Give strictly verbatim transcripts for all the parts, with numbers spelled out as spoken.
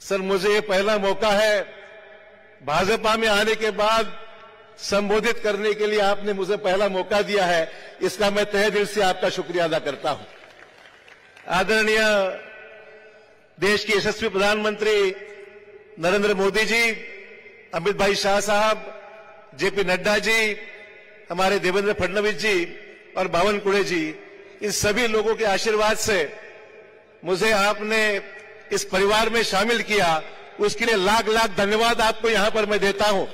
Sir, मुझे ये पहला मौका है भाजपा में आने के बाद संबोधित करने के लिए आपने मुझे पहला मौका दिया है, इसका मैं तहे दिल से आपका शुक्रिया अदा करता हूं। आदरणीय देश के यशस्वी प्रधानमंत्री नरेंद्र मोदी जी, अमित भाई शाह साहब, जेपी नड्डा जी, हमारे देवेंद्र फडणवीस जी और बावनकुळे जी, इन सभी लोगों के आशीर्वाद से मुझे आपने इस परिवार में शामिल किया, उसके लिए लाख लाख धन्यवाद आपको यहां पर मैं देता हूं।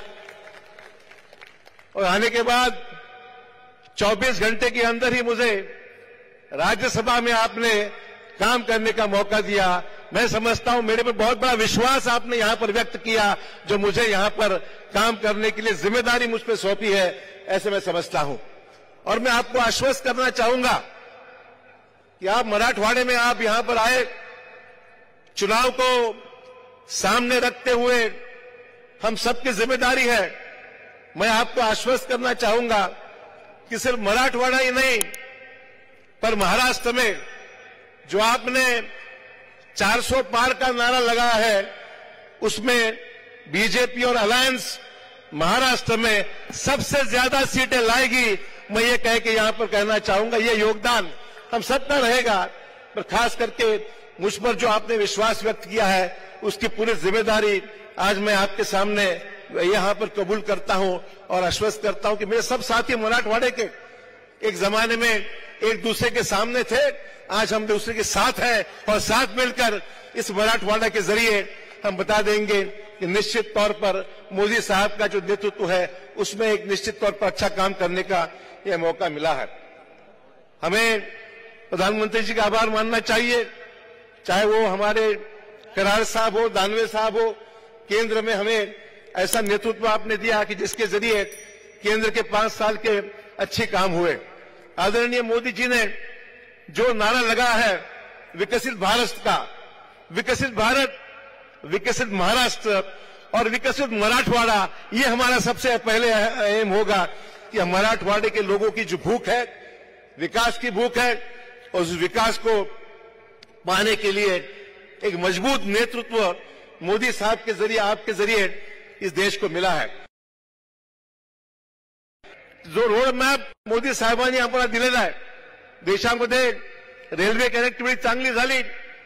और आने के बाद चौबीस घंटे के अंदर ही मुझे राज्यसभा में आपने काम करने का मौका दिया। मैं समझता हूं मेरे पे बहुत बड़ा विश्वास आपने यहां पर व्यक्त किया, जो मुझे यहां पर काम करने के लिए जिम्मेदारी मुझ पर सौंपी है, ऐसे मैं समझता हूं। और मैं आपको आश्वस्त करना चाहूंगा कि आप मराठवाड़े में आप यहां पर आए, चुनाव को सामने रखते हुए हम सबकी जिम्मेदारी है। मैं आपको आश्वस्त करना चाहूंगा कि सिर्फ मराठवाड़ा ही नहीं, पर महाराष्ट्र में जो आपने चार सौ पार का नारा लगाया है, उसमें बीजेपी और अलायंस महाराष्ट्र में सबसे ज्यादा सीटें लाएगी। मैं ये कह के यहां पर कहना चाहूंगा, ये योगदान हम सबका रहेगा, पर खास करके मुझ पर जो आपने विश्वास व्यक्त किया है, उसकी पूरी जिम्मेदारी आज मैं आपके सामने यहां पर कबूल करता हूं और आश्वस्त करता हूं कि मेरे सब साथी मराठवाड़े के एक जमाने में एक दूसरे के सामने थे, आज हम दूसरे के साथ हैं और साथ मिलकर इस मराठवाड़ा के जरिए हम बता देंगे कि निश्चित तौर पर मोदी साहब का जो नेतृत्व है, उसमें एक निश्चित तौर पर अच्छा काम करने का यह मौका मिला है। हमें प्रधानमंत्री जी का आभार मानना चाहिए, चाहे वो हमारे करार साहब हो, दानवे साहब हो, केंद्र में हमें ऐसा नेतृत्व आपने दिया कि जिसके जरिए केंद्र के पांच साल के अच्छे काम हुए। आदरणीय मोदी जी ने जो नारा लगाया है विकसित भारत का, विकसित भारत, विकसित महाराष्ट्र और विकसित मराठवाड़ा, ये हमारा सबसे पहले एम होगा कि मराठवाड़े के लोगों की जो भूख है, विकास की भूख है, और उस विकास को पाने के लिए एक मजबूत नेतृत्व मोदी साहब के जरिए, आपके जरिए इस देश को मिला है। जो रोड मॅप मोदी साहेबांनी आम्हाला दिलेला आहे, देशामध्ये रेल्वे कनेक्टिव्हिटी चांगली झाली,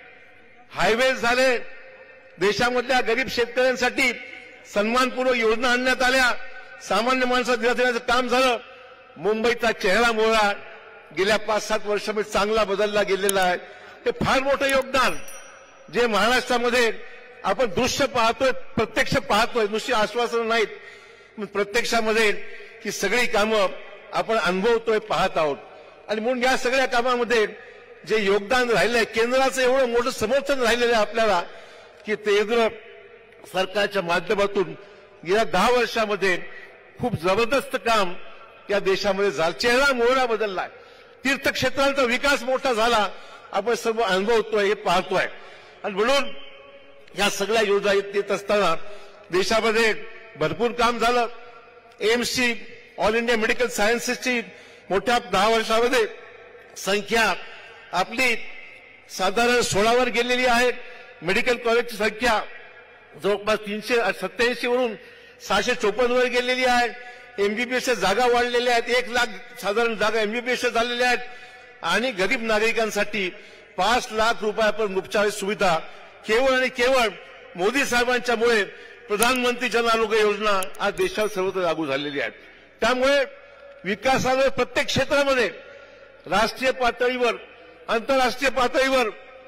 हायवे झाले, देशामधल्या गरीब शेतकऱ्यांसाठी सन्मानपूर्वक योजना आणण्यात आल्या, सामान्य माणसाला दिला देण्याचं काम झालं। मुंबईचा चेहरा मोहरा गेल्या पाच सात वर्षामध्ये चांगला बदलला गेलेला आहे। ते फार मोठं योगदान जे महाराष्ट्रामध्ये आपण दृश्य पाहतोय, प्रत्यक्ष पाहतोय, नुसती आश्वासनं नाहीत, प्रत्यक्षामध्ये ही सगळी कामं आपण अनुभवतोय, पाहत आहोत। आणि म्हणून या सगळ्या कामामध्ये जे योगदान राहिलं आहे, केंद्राचं एवढं मोठं समर्थन राहिलेलं आहे आपल्याला की केंद्र सरकारच्या माध्यमातून गेल्या दहा वर्षामध्ये खूप जबरदस्त काम या देशामध्ये झालं, चेहरा मोहरा बदललाय, तीर्थक्षेत्रांचा विकास मोठा झाला, आपण सर्व अनुभवतोय, हे पाहतोय। आणि म्हणून या सगळ्या योजना येत असताना देशामध्ये भरपूर काम झालं। एम्सची, ऑल इंडिया मेडिकल सायन्सेसची मोठ्या दहा वर्षामध्ये संख्या आपली साधारण सोळावर गेलेली आहे। मेडिकल कॉलेजची संख्या जवळपास तीनशे सत्याऐंशी वरून सहाशे चोपन्न वर गेलेली आहे। एमबीबीएसच्या जागा वाढलेल्या आहेत, एक लाख साधारण जागा एमबीबीएसच्या झालेल्या आहेत। आणि गरीब नागरिकांसाठी पाच लाख रुपयापर्यंत उपचार सुविधा केवळ आणि केवळ मोदी साहेबांच्यामुळे प्रधानमंत्री जन आरोग्य योजना आज देशात सर्वत्र लागू झालेली आहे। त्यामुळे विकासावर प्रत्येक क्षेत्रामध्ये राष्ट्रीय पातळीवर, आंतरराष्ट्रीय पातळीवर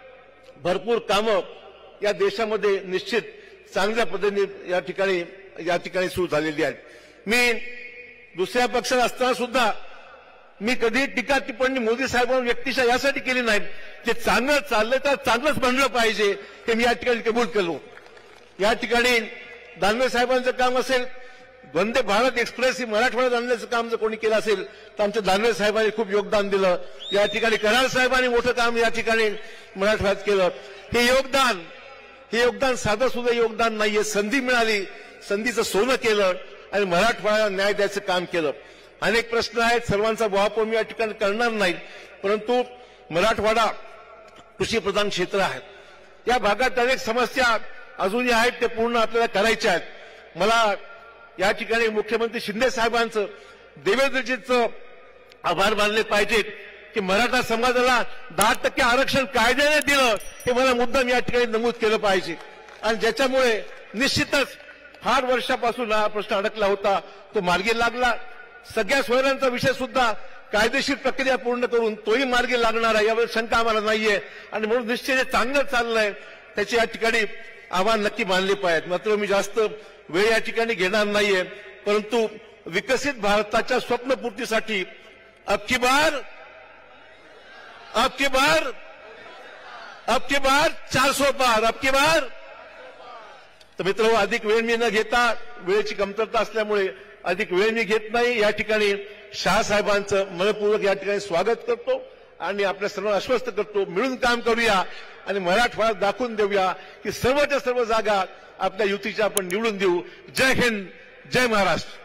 भरपूर कामं या देशामध्ये निश्चित चांगल्या पद्धतीने या ठिकाणी या ठिकाणी सुरू झालेली आहेत। मी दुसऱ्या पक्षात असताना सुद्धा मी कधी टीका टिप्पणी मोदी साहेबांवर व्यक्तिशः यासाठी केली नाही, ते चांगलं चाललं तर चांगलंच म्हणलं पाहिजे, हे मी या ठिकाणी कबूल केलो। या ठिकाणी दानवे साहेबांचं काम असेल, वंदे भारत एक्सप्रेस ही मराठवाड्यात आणण्याचं काम जर कोणी केलं असेल तर आमच्या दानवे साहेबांनी खूप योगदान दिलं। या ठिकाणी कराड साहेबांनी मोठं काम या ठिकाणी मराठवाड्यात केलं। हे योगदान हे योगदान साधं सुद्धा योगदान नाहीये, संधी मिळाली, संधीचं सोनं केलं आणि मराठवाड्याला न्याय द्यायचं काम केलं। अनेक प्रश्न आहेत, सर्वांचा वापर मी या ठिकाणी करणार नाही, परंतु मराठवाडा कृषी प्रधान क्षेत्र आहे, या भागात अनेक समस्या अजूनही आहेत ते पूर्ण आपल्याला करायचे आहेत. मला या ठिकाणी मुख्यमंत्री शिंदे साहेबांचं देवेंद्रजींचं आभार मानले पाहिजेत की मराठा समाजाला दहा टक्के आरक्षण कायद्याने दिलं, हे मला मुद्दाम या ठिकाणी नमूद केलं पाहिजे. आणि ज्याच्यामुळे निश्चितच फार वर्षापासून हा प्रश्न अडकला होता, तो मार्गी लागला. सगळ्या सोयऱ्यांचा विषय सुद्धा कायदेशीर प्रक्रिया पूर्ण करून तोही मार्गी लागणार आहे, यावर शंका आम्हाला नाहीये. आणि म्हणून निश्चित हे चांगलं चाललंय, त्याची या ठिकाणी आव्हान नक्की मानले पाहिजेत. मात्र मी जास्त वेळ या ठिकाणी घेणार नाहीये, परंतु विकसित भारताच्या स्वप्नपूर्तीसाठी अब की बार अब की बार अब की बार चारसो पार अब की बार. तर मित्र, अधिक वेळ मी न घेता, वेळेची कमतरता असल्यामुळे अधिक वेळ मी घेत नाही. या ठिकाणी शहासाहेबांचं मनपूर्वक या ठिकाणी स्वागत करतो आणि आपल्या सर्वांना आश्वस्त करतो, मिळून काम करूया आणि मराठवाड्यात दाखवून देऊया की सर्वच्या सर्व जागा आपल्या युतीच्या आपण निवडून देऊ. जय हिंद, जय महाराष्ट्र.